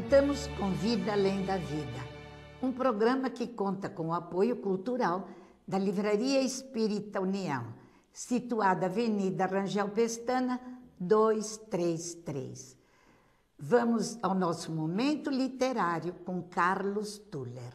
Voltamos com Vida Além da Vida, um programa que conta com o apoio cultural da Livraria Espírita União, situada Avenida Rangel Pestana, 233. Vamos ao nosso momento literário com Carlos Tuller.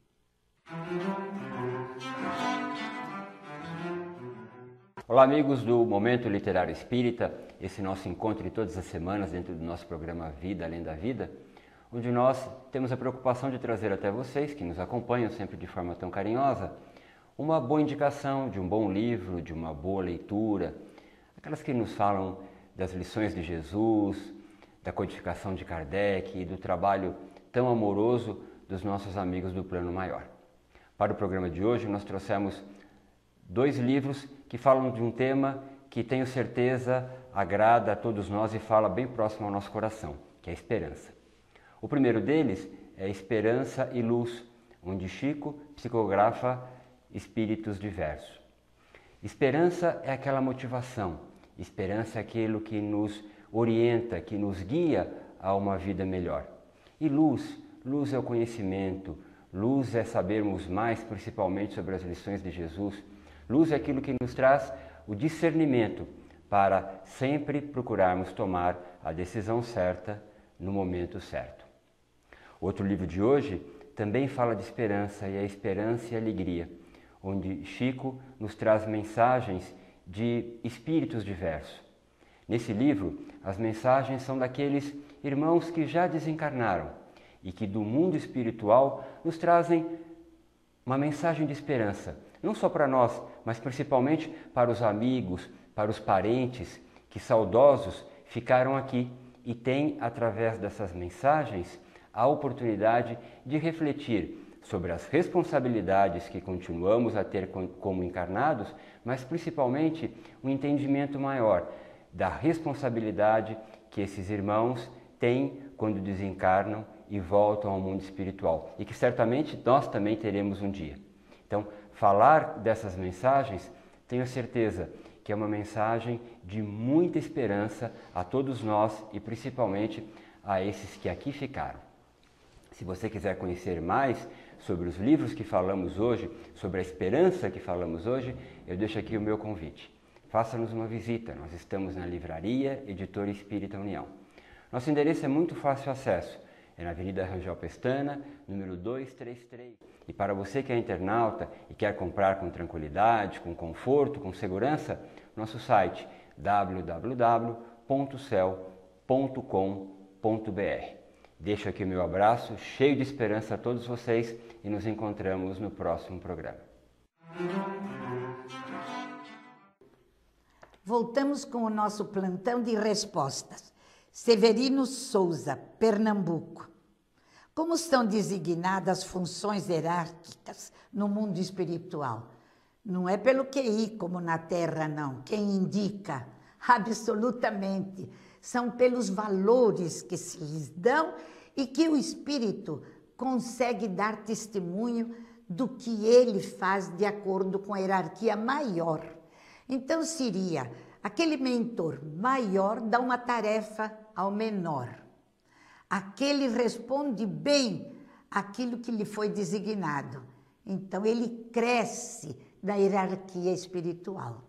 Olá, amigos do Momento Literário Espírita, esse nosso encontro de todas as semanas dentro do nosso programa Vida Além da Vida, onde nós temos a preocupação de trazer até vocês, que nos acompanham sempre de forma tão carinhosa, uma boa indicação de um bom livro, de uma boa leitura, aquelas que nos falam das lições de Jesus, da codificação de Kardec e do trabalho tão amoroso dos nossos amigos do Plano Maior. Para o programa de hoje, nós trouxemos 2 livros que falam de um tema que tenho certeza agrada a todos nós e fala bem próximo ao nosso coração, que é a esperança. O primeiro deles é Esperança e Luz, onde Chico psicografa espíritos diversos. Esperança é aquela motivação, esperança é aquilo que nos orienta, que nos guia a uma vida melhor. E luz, luz é o conhecimento, luz é sabermos mais principalmente sobre as lições de Jesus, luz é aquilo que nos traz o discernimento para sempre procurarmos tomar a decisão certa no momento certo. Outro livro de hoje também fala de esperança, e é Esperança e Alegria, onde Chico nos traz mensagens de espíritos diversos. Nesse livro, as mensagens são daqueles irmãos que já desencarnaram e que do mundo espiritual nos trazem uma mensagem de esperança, não só para nós, mas principalmente para os amigos, para os parentes que saudosos ficaram aqui e têm, através dessas mensagens, a oportunidade de refletir sobre as responsabilidades que continuamos a ter como encarnados, mas principalmente um entendimento maior da responsabilidade que esses irmãos têm quando desencarnam e voltam ao mundo espiritual e que certamente nós também teremos um dia. Então, falar dessas mensagens, tenho certeza que é uma mensagem de muita esperança a todos nós e principalmente a esses que aqui ficaram. Se você quiser conhecer mais sobre os livros que falamos hoje, sobre a esperança que falamos hoje, eu deixo aqui o meu convite. Faça-nos uma visita, nós estamos na Livraria Editora Espírita União. Nosso endereço é muito fácil acesso, é na Avenida Rangel Pestana, número 233. E para você que é internauta e quer comprar com tranquilidade, com conforto, com segurança, nosso site www.cel.com.br. Deixo aqui o meu abraço, cheio de esperança a todos vocês e nos encontramos no próximo programa. Voltamos com o nosso plantão de respostas. Severino Souza, Pernambuco. Como são designadas funções hierárquicas no mundo espiritual? Não é pelo QI como na Terra, não. Quem indica? Absolutamente. São pelos valores que se lhes dão e que o espírito consegue dar testemunho do que ele faz de acordo com a hierarquia maior. Então seria aquele mentor maior dá uma tarefa ao menor. Aquele responde bem aquilo que lhe foi designado. Então ele cresce na hierarquia espiritual.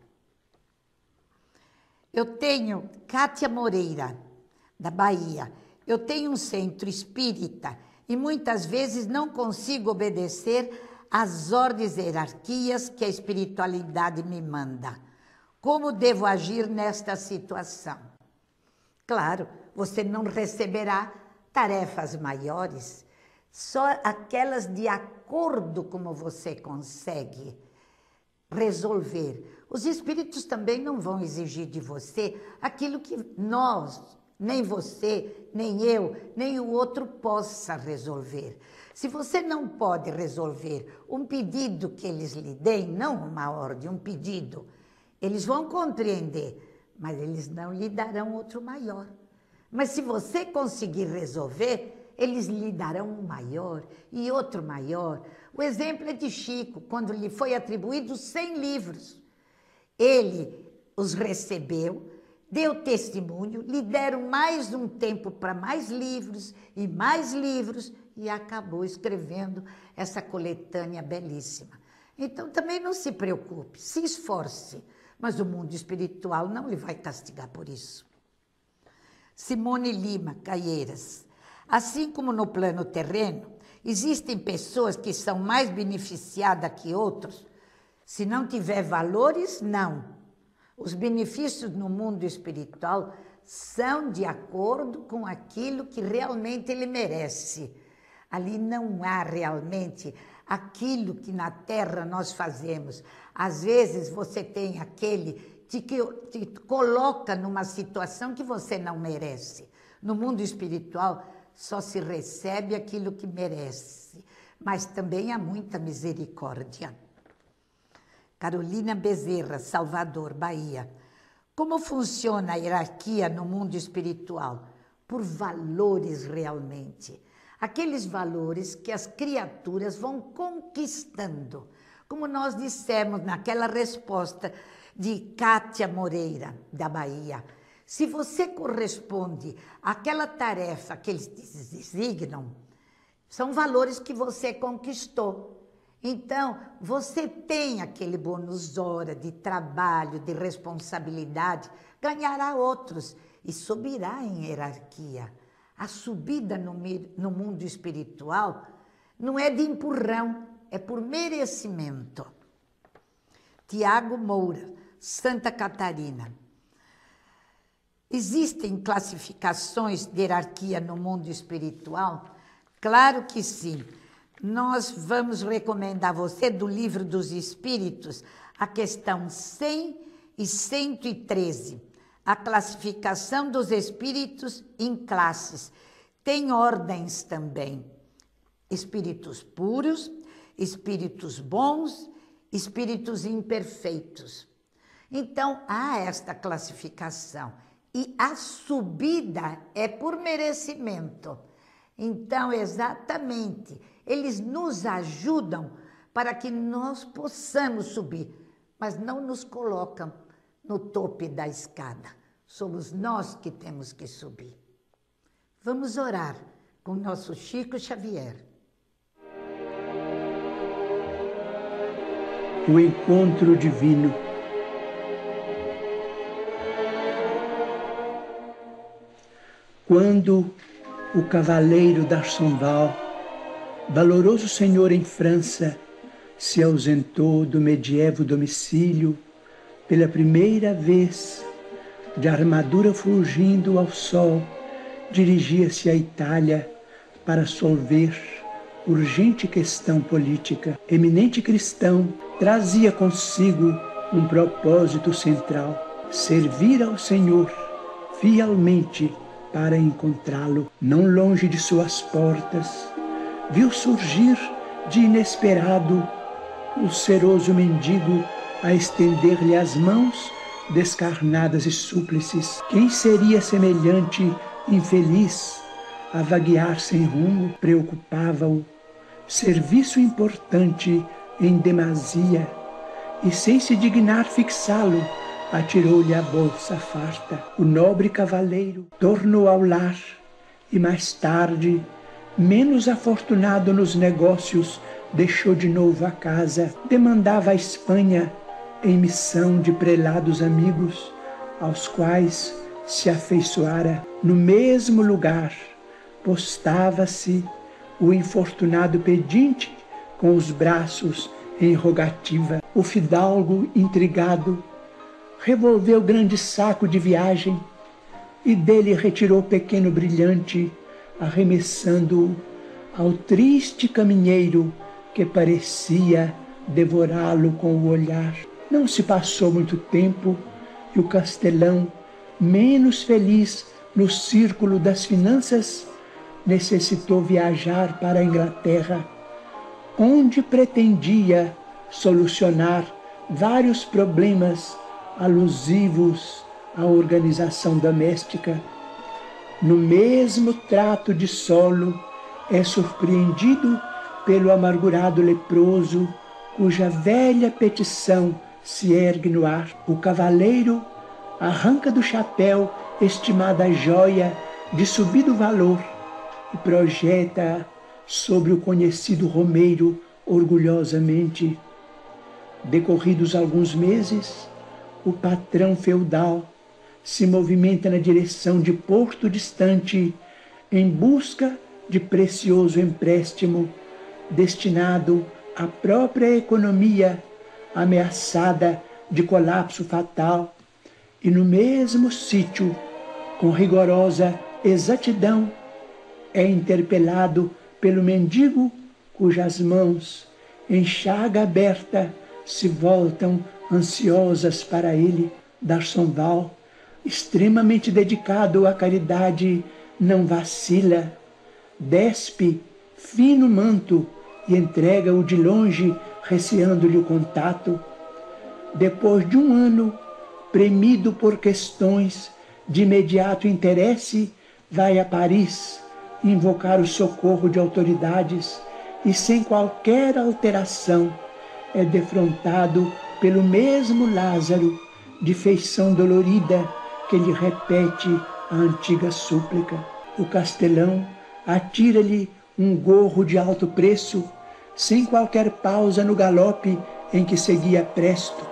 Eu tenho Cátia Moreira, da Bahia. Eu tenho um centro espírita e muitas vezes não consigo obedecer às ordens e hierarquias que a espiritualidade me manda. Como devo agir nesta situação? Claro, você não receberá tarefas maiores, só aquelas de acordo como você consegue resolver. Os espíritos também não vão exigir de você aquilo que nós, nem você, nem eu, nem o outro possa resolver. Se você não pode resolver um pedido que eles lhe deem, não uma ordem, um pedido, eles vão compreender, mas eles não lhe darão outro maior. Mas se você conseguir resolver, eles lhe darão um maior e outro maior. O exemplo é de Chico, quando lhe foi atribuído 100 livros. Ele os recebeu, deu testemunho, lhe deram mais um tempo para mais livros, e acabou escrevendo essa coletânea belíssima. Então, também não se preocupe, se esforce, mas o mundo espiritual não lhe vai castigar por isso. Simone Lima Caieiras. Assim como no plano terreno, existem pessoas que são mais beneficiadas que outros. Se não tiver valores, não. Os benefícios no mundo espiritual são de acordo com aquilo que realmente ele merece. Ali não há realmente aquilo que na Terra nós fazemos. Às vezes você tem aquele que te coloca numa situação que você não merece. No mundo espiritual só se recebe aquilo que merece, mas também há muita misericórdia. Carolina Bezerra, Salvador, Bahia. Como funciona a hierarquia no mundo espiritual? Por valores realmente. Aqueles valores que as criaturas vão conquistando. Como nós dissemos naquela resposta de Kátia Moreira, da Bahia. Se você corresponde àquela tarefa que eles designam, são valores que você conquistou. Então, você tem aquele bônus hora de trabalho, de responsabilidade, ganhará outros e subirá em hierarquia. A subida no mundo espiritual não é de empurrão, é por merecimento. Tiago Moura, Santa Catarina. Existem classificações de hierarquia no mundo espiritual? Claro que sim. Nós vamos recomendar a você do Livro dos Espíritos, a questão 100 e 113, a classificação dos espíritos em classes. Tem ordens também, espíritos puros, espíritos bons, espíritos imperfeitos. Então, há esta classificação e a subida é por merecimento. Então, exatamente, eles nos ajudam para que nós possamos subir, mas não nos colocam no topo da escada. Somos nós que temos que subir. Vamos orar com nosso Chico Xavier. O encontro divino. Quando o cavaleiro d'Arsonval, valoroso senhor em França, se ausentou do medievo domicílio pela primeira vez, de armadura fulgindo ao sol, dirigia-se à Itália para solver urgente questão política. Eminente cristão, trazia consigo um propósito central: servir ao Senhor fielmente. Para encontrá-lo, não longe de suas portas, viu surgir de inesperado o seroso mendigo a estender-lhe as mãos descarnadas e súplices. Quem seria semelhante infeliz a vaguear sem rumo? Preocupava-o serviço importante em demasia, e sem se dignar fixá-lo, atirou-lhe a bolsa farta. O nobre cavaleiro tornou ao lar e mais tarde, menos afortunado nos negócios, deixou de novo a casa. Demandava a Espanha em missão de prelados amigos, aos quais se afeiçoara. No mesmo lugar postava-se o infortunado pedinte com os braços em rogativa. O fidalgo intrigado revolveu grande saco de viagem e dele retirou o pequeno brilhante, arremessando-o ao triste caminheiro que parecia devorá-lo com o olhar. Não se passou muito tempo e o castelão, menos feliz no círculo das finanças, necessitou viajar para a Inglaterra, onde pretendia solucionar vários problemas alusivos à organização doméstica. No mesmo trato de solo, é surpreendido pelo amargurado leproso, cuja velha petição se ergue no ar. O cavaleiro arranca do chapéu estimada joia de subido valor e projeta sobre o conhecido romeiro orgulhosamente. Decorridos alguns meses, o patrão feudal se movimenta na direção de porto distante em busca de precioso empréstimo destinado à própria economia ameaçada de colapso fatal, e no mesmo sítio, com rigorosa exatidão, é interpelado pelo mendigo cujas mãos, em chaga aberta, se voltam ansiosas para ele. D'Arsonval, extremamente dedicado à caridade, não vacila, despe fino manto e entrega-o de longe, receando-lhe o contato. Depois de um ano, premido por questões de imediato interesse, vai a Paris invocar o socorro de autoridades e, sem qualquer alteração, é defrontado pelo mesmo Lázaro, de feição dolorida, que lhe repete a antiga súplica. O castelão atira-lhe um gorro de alto preço, sem qualquer pausa no galope em que seguia presto.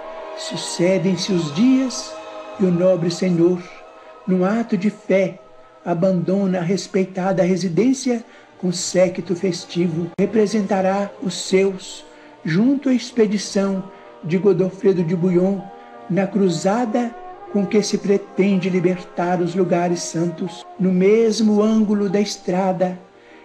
Sucedem-se os dias e o nobre senhor, num ato de fé, abandona a respeitada residência com séquito festivo. Representará os seus junto à expedição de Godofredo de Bouillon na cruzada com que se pretende libertar os lugares santos. No mesmo ângulo da estrada,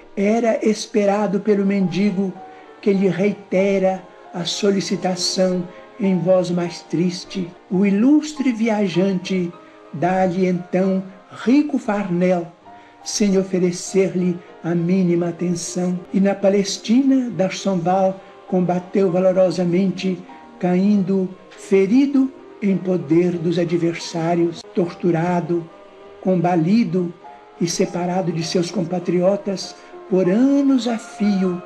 era esperado pelo mendigo, que lhe reitera a solicitação em voz mais triste. O ilustre viajante dá-lhe então rico farnel, sem oferecer-lhe a mínima atenção. E na Palestina, D'Arsonval combateu valorosamente, caindo ferido em poder dos adversários, torturado, combalido e separado de seus compatriotas por anos a fio,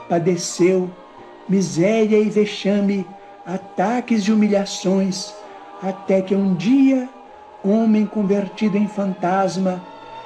padeceu miséria e vexame, ataques e humilhações, até que um dia, homem convertido em fantasma,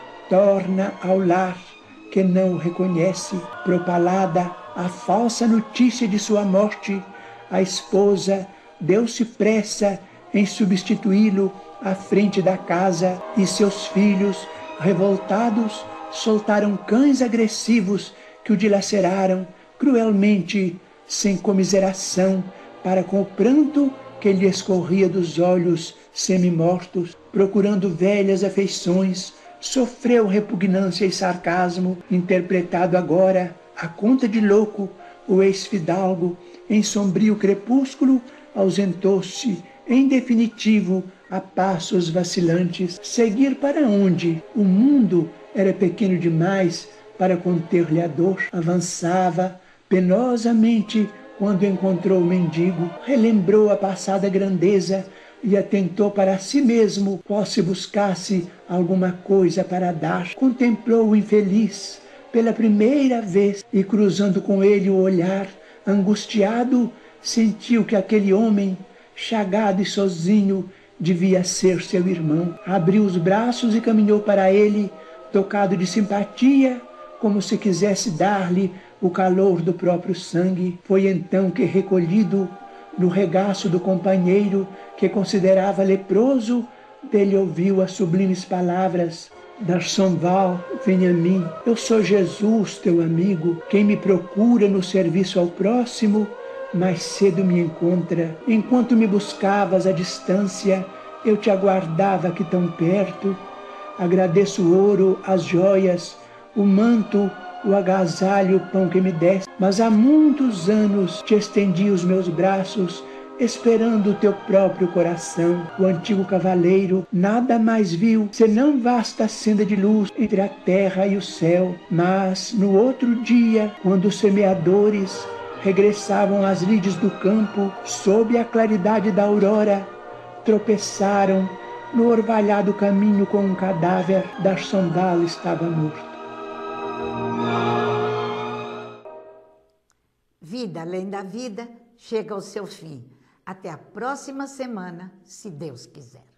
torna ao lar que não o reconhece. Propalada a falsa notícia de sua morte, a esposa deu-se pressa em substituí-lo à frente da casa, e seus filhos, revoltados, soltaram cães agressivos que o dilaceraram cruelmente, sem comiseração, para com o pranto que lhe escorria dos olhos semi-mortos. Procurando velhas afeições, sofreu repugnância e sarcasmo, interpretado agora, à conta de louco, o ex-fidalgo, em sombrio crepúsculo, ausentou-se, em definitivo, a passos vacilantes. Seguir para onde? O mundo era pequeno demais para conter-lhe a dor. Avançava penosamente quando encontrou o mendigo, relembrou a passada grandeza e atentou para si mesmo, qual se buscasse alguma coisa para dar. Contemplou o infeliz pela primeira vez e, cruzando com ele o olhar, angustiado, sentiu que aquele homem, chagado e sozinho, devia ser seu irmão. Abriu os braços e caminhou para ele, tocado de simpatia, como se quisesse dar-lhe o calor do próprio sangue. Foi então que, recolhido no regaço do companheiro, que considerava leproso, dele ouviu as sublimes palavras: D'Arsonval, vem a mim, eu sou Jesus, teu amigo. Quem me procura no serviço ao próximo, mais cedo me encontra. Enquanto me buscavas à distância, eu te aguardava aqui tão perto. Agradeço o ouro, as joias, o manto, o agasalho, o pão que me deste. Mas há muitos anos te estendi os meus braços, esperando o teu próprio coração. O antigo cavaleiro nada mais viu, senão vasta senda de luz entre a terra e o céu. Mas, no outro dia, quando os semeadores regressavam às lides do campo, sob a claridade da aurora, tropeçaram no orvalhado caminho com um cadáver. D'Arsonval estava morto. Vida além da vida chega ao seu fim. Até a próxima semana, se Deus quiser.